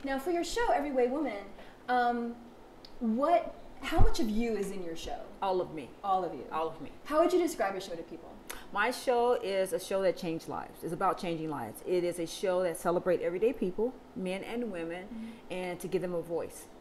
Now, for your show, Everyway Woman, how much of you is in your show? All of me. All of you. All of me. How would you describe your show to people? My show is a show that changed lives. It's about changing lives. It is a show that celebrates everyday people, men and women, and to give them a voice.